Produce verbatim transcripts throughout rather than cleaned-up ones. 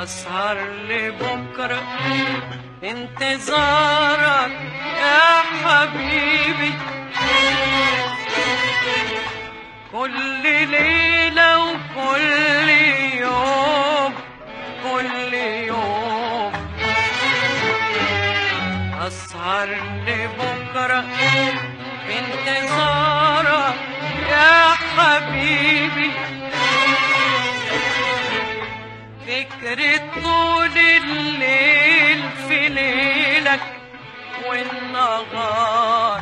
أسهر لبكرة انتظارك يا حبيبي، كل ليلة وكل يوم كل يوم. أسهر لبكرة انتظارك يا حبيبي، فكرة طول الليل في ليلك والنهار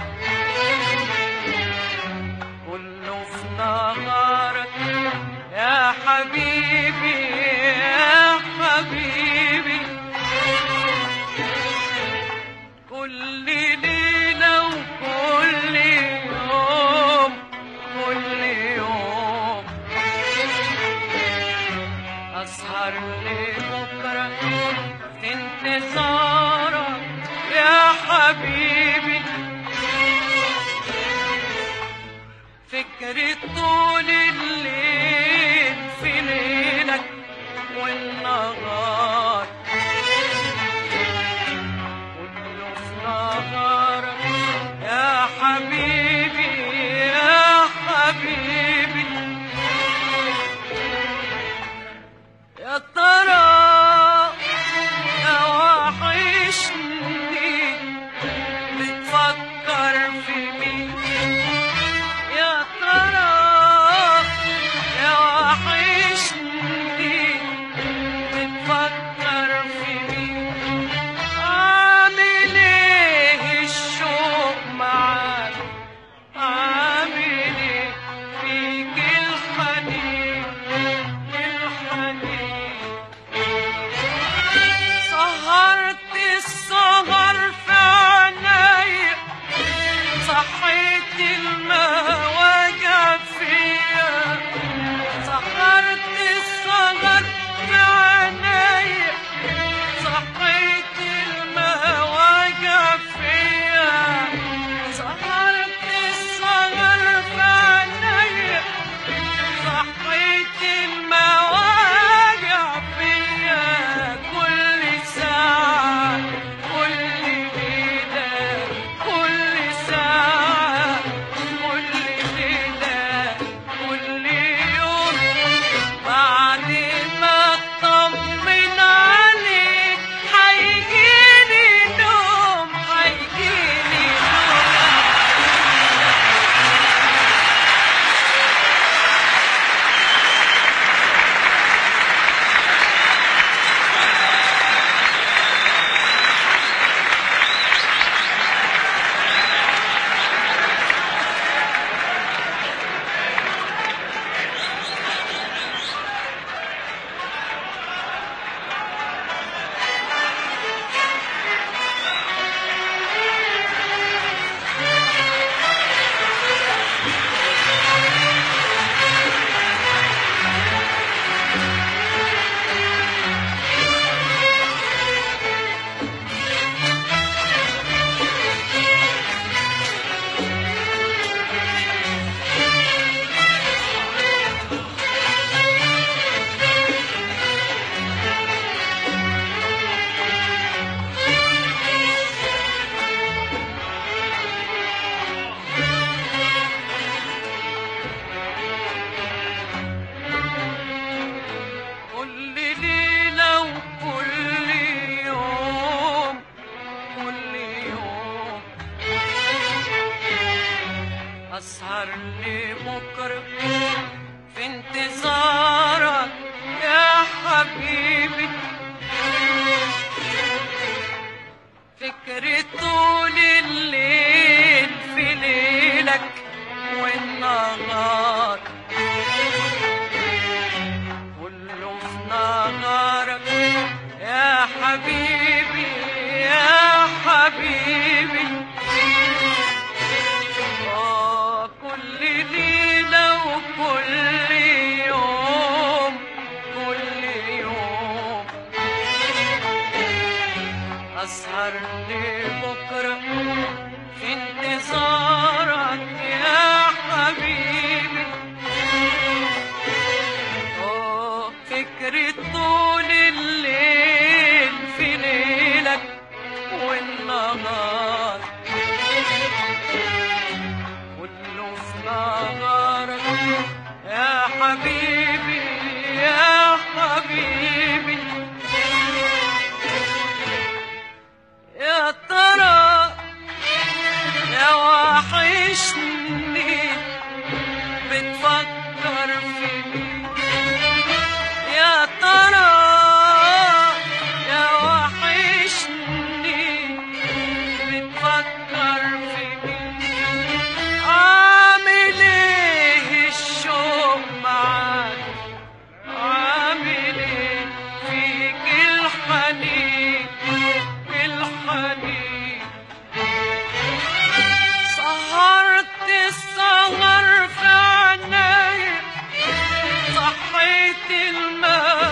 كله في نهارك يا حبيبي يا حبيبي. كل ليلة وكل يوم كل يوم. أسهر لبكرة في انتظارك يا حبيبي، فكرة طول الليل في ليلك والنهار كله في نهارك يا حبيبي يا حبيبي. يا ترى يا وحشني بتفكر في مين؟ يا ترى يا وحشني بتفكر في مين؟ عامل ايه الشوق معاك؟ عامل ايه فيك الحنين الحنين؟ سهرت السهر في عينيا، صحيت المواجع فيا. سهرت السهر في عينيا، صحيت المواجع فيا. سهرت السهر في عينيا، صحيت المواجع فيا. كل ساعة كل ليلة كل ساعة كل ليلة كل يوم. بعد ما اطمن عليك هيجيلي نوم هيجيلي نوم. كل ليلة وكل يوم كل يوم. أسهر لبكرة في انتظارك يا حبيبي، فكرة طول الليل في ليلك والنهار كله في نهارك يا حبيبي يا حبيبي. آه كل ليلة وكل يوم كل يوم. أسهر لبكرة في انتظارك يا حبيبي، فكرة طول الليل بيت المال